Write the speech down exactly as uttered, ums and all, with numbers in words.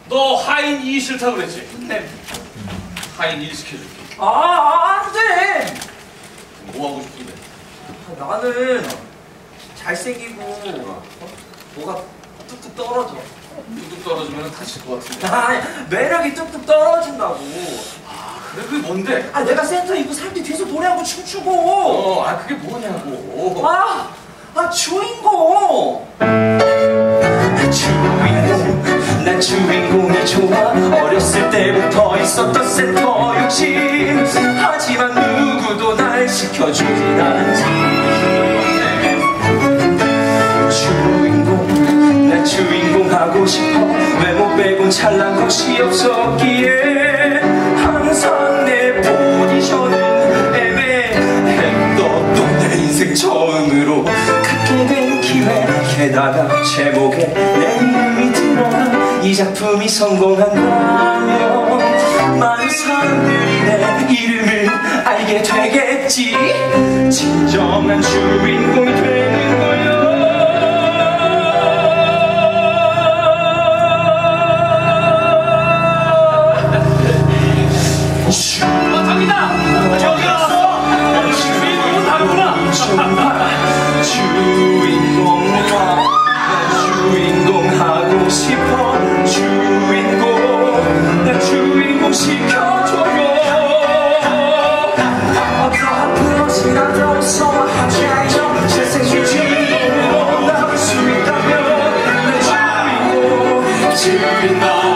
너 하인 이 싫다고 그랬지? 네. 하인 일 시켜줄게. 아, 아, 안 돼! 뭐 하고 싶은데? 아, 나는 잘생기고 어? 뭐가 뚝뚝 떨어져. 뚝뚝 떨어지면 다칠 것 같은데. 아, 매력이 뚝뚝 떨어진다고. 아, 그래 그게 뭔데? 아, 내가 센터 입고 사람들이 뒤에서 노래하고 춤추고. 어, 아 그게 뭐냐고. 아, 아, 주인공. 주인공, 난 주인공이 좋아. 어렸을 때부터 있었던 센터 욕심. 하지만 누구도 날 시켜주진 않지. 주인공, 난 주인공 하고 싶어. 외모 빼곤 잘난 것이 없었기에 항상 내 포지션은 애매했던 또 내 인생 처음으로 갖게 된 기회. 게다가 제목에 내 이름이 들어가 이 작품이 성공한다면 많은 사람들이 내 이름을 알게 되겠지. 진정한 주인공이 되는 거야. 어, 저기다! 저기 왔어! 주인공은 다르구나! 주인공과 난 주인공 하고 싶어. 주인공, 난 주인공 시켜줘요. 앞으로 지나도 소화하지 않죠. 세상의 주인공으로 나올 수 있다면 난 주인공, 주인공.